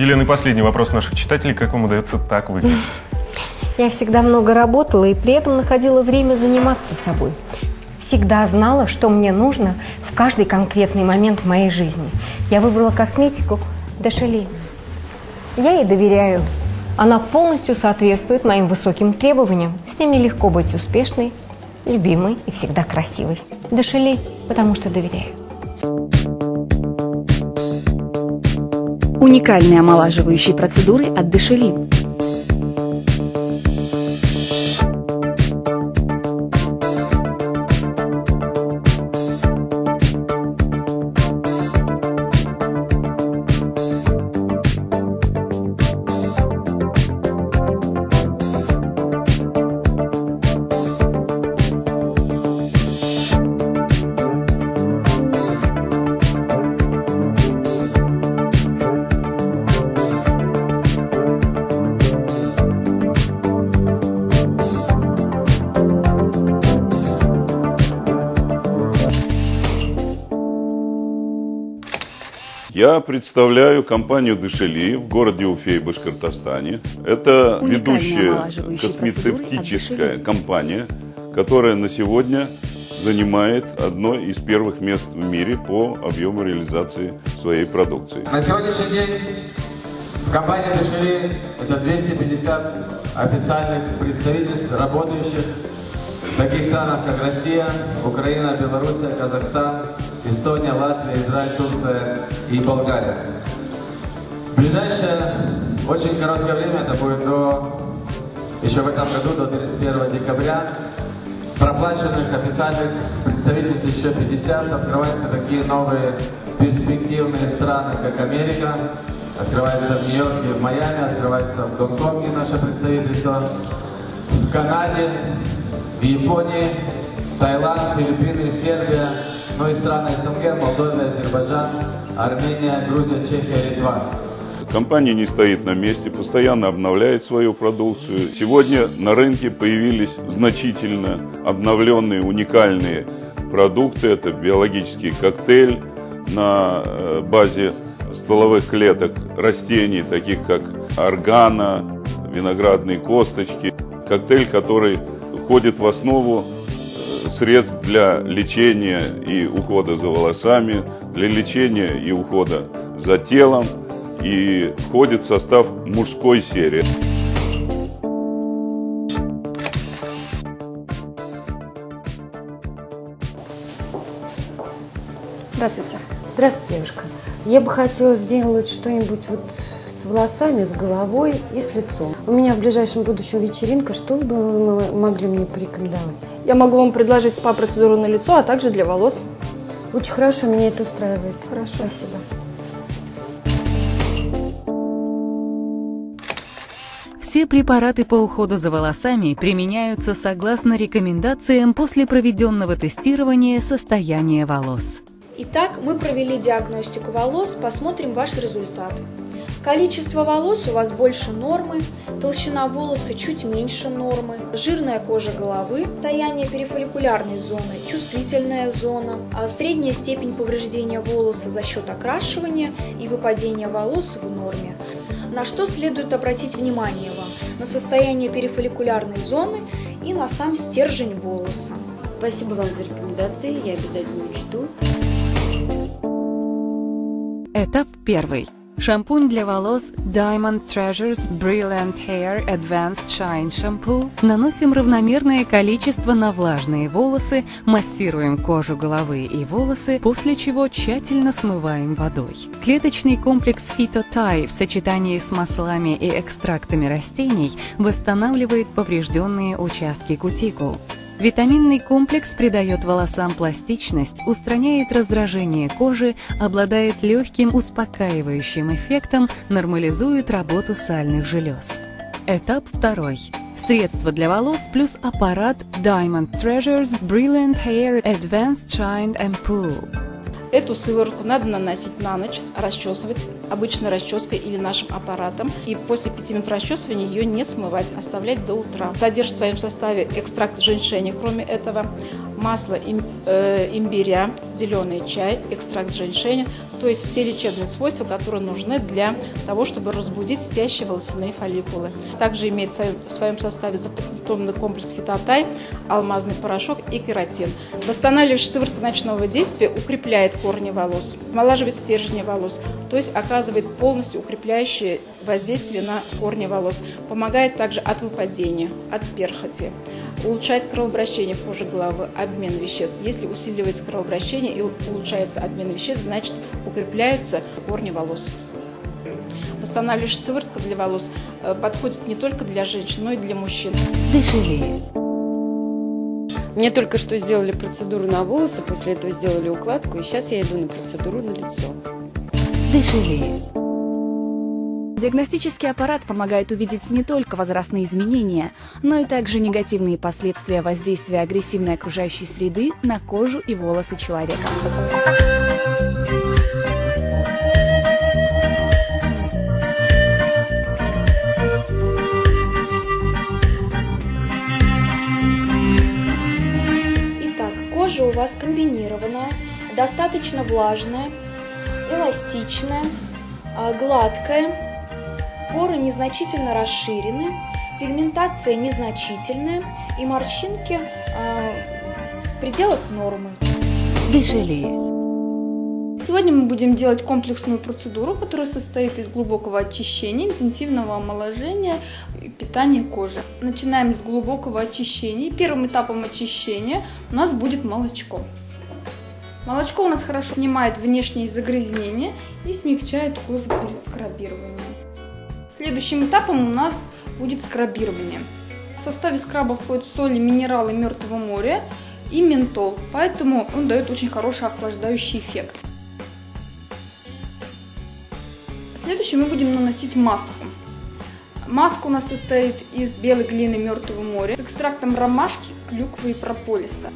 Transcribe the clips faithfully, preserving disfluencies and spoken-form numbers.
Елена, и последний вопрос наших читателей. Как вам удается так выглядеть? Я всегда много работала и при этом находила время заниматься собой. Всегда знала, что мне нужно в каждый конкретный момент моей жизни. Я выбрала косметику Дешели. Я ей доверяю. Она полностью соответствует моим высоким требованиям. С ними легко быть успешной, любимой и всегда красивой. Дешели, потому что доверяю. Уникальные омолаживающие процедуры от Дешели. Я представляю компанию Дешели в городе Уфе, Башкортостане. Это ведущая космецевтическая компания, которая на сегодня занимает одно из первых мест в мире по объему реализации своей продукции. На сегодняшний день в компании Дешели это двести пятьдесят официальных представительств, работающих в таких странах, как Россия, Украина, Белоруссия, Казахстан, Эстония, Латвия, Израиль, Турция и Болгария. В ближайшее очень короткое время, это будет до, еще в этом году, до тридцать первого декабря, проплаченных официальных представительств еще пятьдесят, открываются такие новые перспективные страны, как Америка, открывается в Нью-Йорке, в Майами, открывается в Гонконге наше представительство, в Канаде, в Японии, Таиланд, Филиппины, Сербия, ну и страны СНГ, Молдова, Азербайджан, Армения, Грузия, Чехия, Литва. Компания не стоит на месте, постоянно обновляет свою продукцию. Сегодня на рынке появились значительно обновленные, уникальные продукты. Это биологический коктейль на базе стволовых клеток растений, таких как органа, виноградные косточки. Коктейль, который входит в основу средств для лечения и ухода за волосами, для лечения и ухода за телом, и входит в состав мужской серии. Здравствуйте. Здравствуйте, девушка. Я бы хотела сделать что-нибудь вот с волосами, с головой и с лицом. У меня в ближайшем будущем вечеринка. Что бы вы могли мне порекомендовать? Я могу вам предложить спа-процедуру на лицо, а также для волос. Очень хорошо, меня это устраивает. Хорошо. Спасибо. Все препараты по уходу за волосами применяются согласно рекомендациям после проведенного тестирования состояния волос. Итак, мы провели диагностику волос, посмотрим ваш результат. Количество волос у вас больше нормы, толщина волоса чуть меньше нормы, жирная кожа головы, состояние перифолликулярной зоны, чувствительная зона, а средняя степень повреждения волоса за счет окрашивания и выпадения волос в норме. На что следует обратить внимание вам? На состояние перифолликулярной зоны и на сам стержень волоса. Спасибо вам за рекомендации, я обязательно учту. Этап первый. Шампунь для волос Diamond Treasures Brilliant Hair Advanced Shine Shampoo. Наносим равномерное количество на влажные волосы, массируем кожу головы и волосы, после чего тщательно смываем водой. Клеточный комплекс Phyto-Tie в сочетании с маслами и экстрактами растений восстанавливает поврежденные участки кутикул. Витаминный комплекс придает волосам пластичность, устраняет раздражение кожи, обладает легким успокаивающим эффектом, нормализует работу сальных желез. Этап второй. Средство для волос плюс аппарат Diamond Treasures Brilliant Hair Advanced Shine Shampoo. Эту сыворотку надо наносить на ночь, расчесывать обычной расческой или нашим аппаратом. И после пяти минут расчесывания ее не смывать, оставлять до утра. Содержит в своем составе экстракт женьшеня, кроме этого, масло им, э, имбиря, зеленый чай, экстракт женьшеня, то есть все лечебные свойства, которые нужны для того, чтобы разбудить спящие волосяные фолликулы. Также имеет в своем составе запатентованный комплекс фитотай, алмазный порошок и кератин. Восстанавливающая сыворотка ночного действия укрепляет корни волос, омолаживает стержни волос, то есть оказывает полностью укрепляющее воздействие на корни волос, помогает также от выпадения, от перхоти, улучшает кровообращение в коже головы, обмен веществ. Если усиливается кровообращение и улучшается обмен веществ, значит укрепляются корни волос. Восстанавливающая сыворотка для волос подходит не только для женщин, но и для мужчин. Дешевле. Мне только что сделали процедуру на волосы, после этого сделали укладку, и сейчас я иду на процедуру на лицо. Дешевле. Диагностический аппарат помогает увидеть не только возрастные изменения, но и также негативные последствия воздействия агрессивной окружающей среды на кожу и волосы человека. Итак, кожа у вас комбинированная, достаточно влажная, эластичная, гладкая. Поры незначительно расширены, пигментация незначительная и морщинки э, в пределах нормы. Дешевле. Сегодня мы будем делать комплексную процедуру, которая состоит из глубокого очищения, интенсивного омоложения и питания кожи. Начинаем с глубокого очищения. Первым этапом очищения у нас будет молочко. Молочко у нас хорошо снимает внешние загрязнения и смягчает кожу перед скрабированием. Следующим этапом у нас будет скрабирование. В составе скраба входят соли, минералы Мертвого моря и ментол, поэтому он дает очень хороший охлаждающий эффект. Следующим мы будем наносить маску. Маска у нас состоит из белой глины Мертвого моря с экстрактом ромашки, клюквы и прополиса.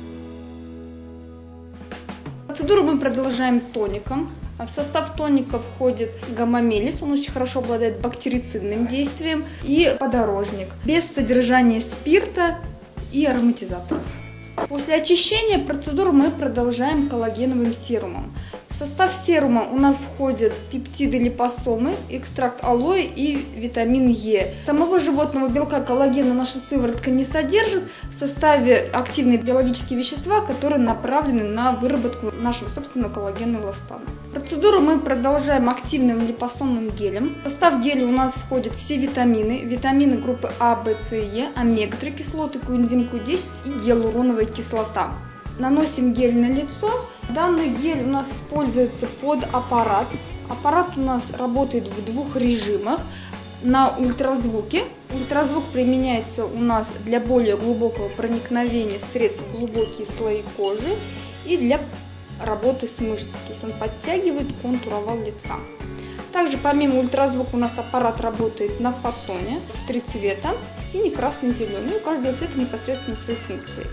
Процедуру мы продолжаем тоником. В состав тоника входит гамма-мелис, он очень хорошо обладает бактерицидным действием, и подорожник, без содержания спирта и ароматизаторов. После очищения процедуру мы продолжаем коллагеновым серумом. В состав серума у нас входят пептиды липосомы, экстракт алоэ и витамин Е. Самого животного белка коллагена наша сыворотка не содержит. В составе активные биологические вещества, которые направлены на выработку нашего собственного коллагена эластана. Процедуру мы продолжаем активным липосомным гелем. В состав геля у нас входят все витамины, витамины группы А, В, С и Е, омега три кислоты, коэнзим Q десять и гиалуроновая кислота. Наносим гель на лицо. Данный гель у нас используется под аппарат. Аппарат у нас работает в двух режимах. На ультразвуке. Ультразвук применяется у нас для более глубокого проникновения средств в глубокие слои кожи и для работы с мышцей. То есть он подтягивает контур овал лица. Также помимо ультразвука у нас аппарат работает на фотоне в три цвета. Синий, красный, зеленый. У каждого цвета непосредственно свои функции.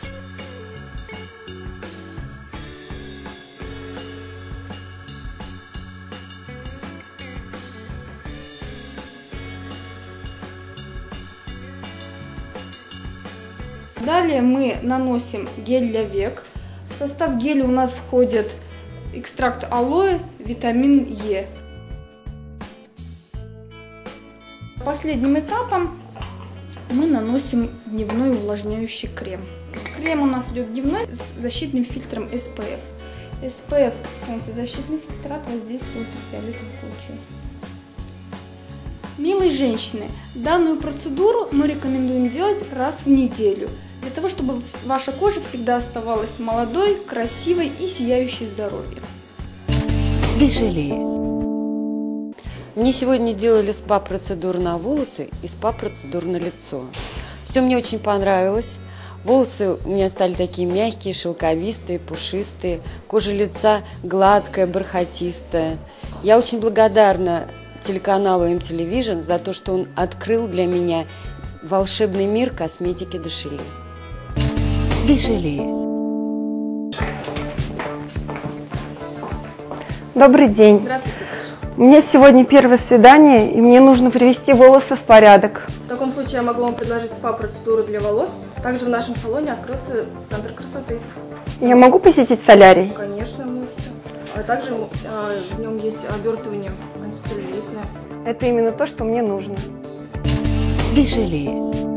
Далее мы наносим гель для век. В состав геля у нас входит экстракт алоэ, витамин Е. Последним этапом мы наносим дневной увлажняющий крем. Крем у нас идет дневной с защитным фильтром эс пэ эф. эс пэ эф – солнцезащитный фильтр от воздействия ультрафиолетовых лучей. Милые женщины, данную процедуру мы рекомендуем делать раз в неделю, для того, чтобы ваша кожа всегда оставалась молодой, красивой и сияющей здоровьем. Дешевле. Мне сегодня делали спа-процедуру на волосы и спа-процедуру на лицо. Все мне очень понравилось. Волосы у меня стали такие мягкие, шелковистые, пушистые. Кожа лица гладкая, бархатистая. Я очень благодарна телеканалу эм телевижн за то, что он открыл для меня волшебный мир косметики Дешевле. Дешевле. Добрый день. Здравствуйте. У меня сегодня первое свидание, и мне нужно привести волосы в порядок. В таком случае я могу вам предложить спа-процедуру для волос. Также в нашем салоне открылся центр красоты. Я могу посетить солярий? Конечно, можете. А также а, в нем есть обертывание антицеллюлитное. Это именно то, что мне нужно. Дешели.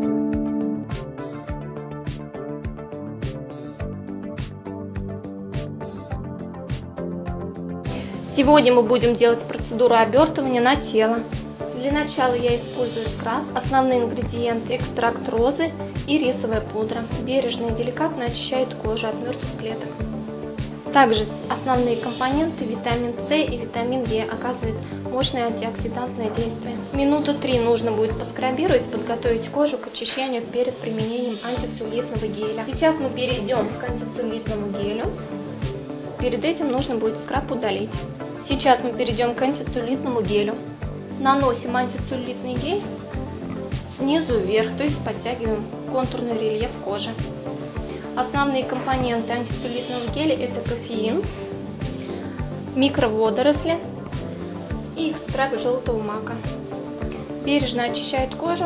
Сегодня мы будем делать процедуру обертывания на тело. Для начала я использую скраб, основные ингредиенты: экстракт розы и рисовая пудра. Бережно и деликатно очищает кожу от мертвых клеток. Также основные компоненты: витамин С и витамин Е оказывают мощное антиоксидантное действие. Минуту три нужно будет поскрабировать, подготовить кожу к очищению перед применением антицеллюлитного геля. Сейчас мы перейдем к антицеллюлитному гелю. Перед этим нужно будет скраб удалить. Сейчас мы перейдем к антицеллюлитному гелю. Наносим антицеллюлитный гель снизу вверх, то есть подтягиваем контурный рельеф кожи. Основные компоненты антицеллюлитного геля — это кофеин, микроводоросли и экстракт желтого мака. Бережно очищает кожу,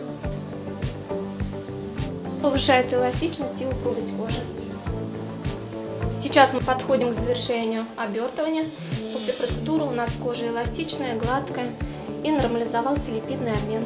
повышает эластичность и упругость кожи. Сейчас мы подходим к завершению обертывания. После процедуры у нас кожа эластичная, гладкая и нормализовался липидный обмен.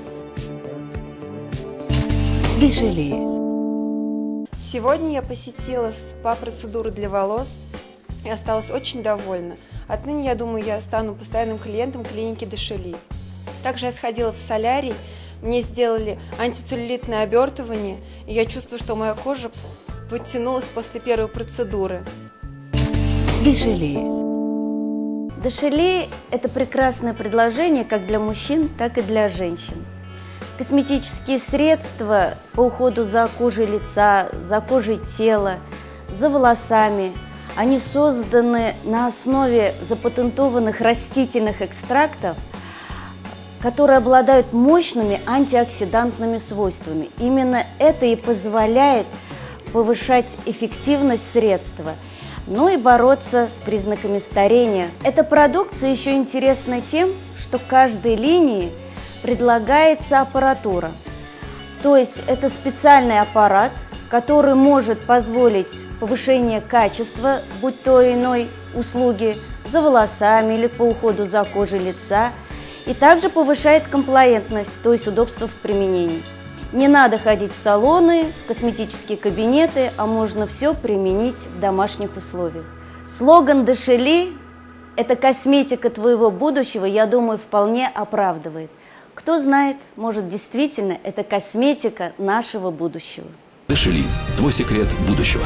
Дешели. Сегодня я посетила спа-процедуру для волос и осталась очень довольна. Отныне, я думаю, я стану постоянным клиентом клиники Дешели. Также я сходила в солярий, мне сделали антицеллюлитное обертывание, и я чувствую, что моя кожа подтянулась после первой процедуры. Дешели. Дешели – это прекрасное предложение как для мужчин, так и для женщин. Косметические средства по уходу за кожей лица, за кожей тела, за волосами, они созданы на основе запатентованных растительных экстрактов, которые обладают мощными антиоксидантными свойствами. Именно это и позволяет повышать эффективность средства, ну и бороться с признаками старения. Эта продукция еще интересна тем, что к каждой линии предлагается аппаратура. То есть это специальный аппарат, который может позволить повышение качества, будь то иной услуги за волосами или по уходу за кожей лица, и также повышает комплаентность, то есть удобство в применении. Не надо ходить в салоны, в косметические кабинеты, а можно все применить в домашних условиях. Слоган Дешели – это косметика твоего будущего, я думаю, вполне оправдывает. Кто знает, может, действительно это косметика нашего будущего. Дешели – твой секрет будущего.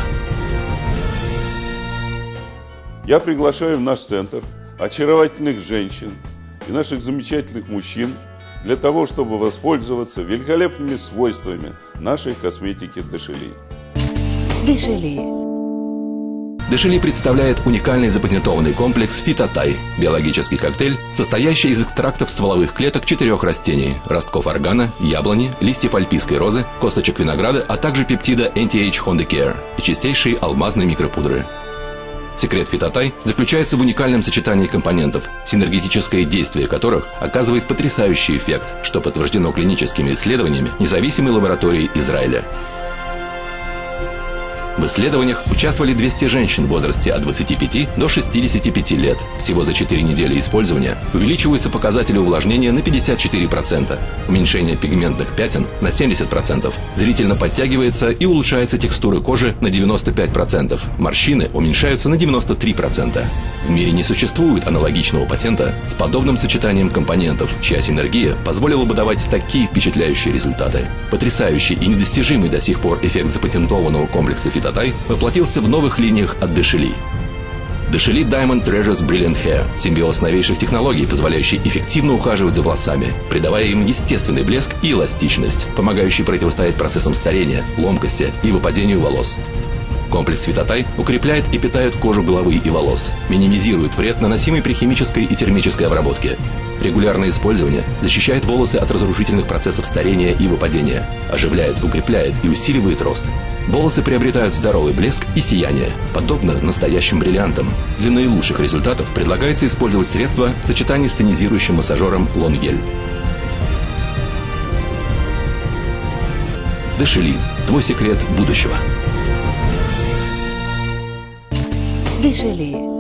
Я приглашаю в наш центр очаровательных женщин и наших замечательных мужчин для того, чтобы воспользоваться великолепными свойствами нашей косметики Дешели. Дешели. Дешели представляет уникальный запатентованный комплекс Фитотай – биологический коктейль, состоящий из экстрактов стволовых клеток четырех растений – ростков органа, яблони, листьев альпийской розы, косточек винограда, а также пептида Anti-Age Honda Care и чистейшей алмазной микропудры. Секрет Фитотай заключается в уникальном сочетании компонентов, синергетическое действие которых оказывает потрясающий эффект, что подтверждено клиническими исследованиями независимой лаборатории Израиля. В исследованиях участвовали двести женщин в возрасте от двадцати пяти до шестидесяти пяти лет. Всего за четыре недели использования увеличиваются показатели увлажнения на пятьдесят четыре процента, уменьшение пигментных пятен на семьдесят процентов, зрительно подтягивается и улучшается текстура кожи на девяносто пять процентов, морщины уменьшаются на девяносто три процента. В мире не существует аналогичного патента с подобным сочетанием компонентов, чья синергия позволила бы давать такие впечатляющие результаты. Потрясающий и недостижимый до сих пор эффект запатентованного комплекса Фитотай воплотился в новых линиях от Дешели. Дешели Diamond Treasures Brilliant Hair – симбиоз новейших технологий, позволяющий эффективно ухаживать за волосами, придавая им естественный блеск и эластичность, помогающий противостоять процессам старения, ломкости и выпадению волос. Комплекс Витатай укрепляет и питает кожу головы и волос, минимизирует вред, наносимый при химической и термической обработке. Регулярное использование защищает волосы от разрушительных процессов старения и выпадения, оживляет, укрепляет и усиливает рост. Волосы приобретают здоровый блеск и сияние, подобно настоящим бриллиантам. Для наилучших результатов предлагается использовать средства в сочетании с тонизирующим массажером Лонгель. Дешели – твой секрет будущего. Дешели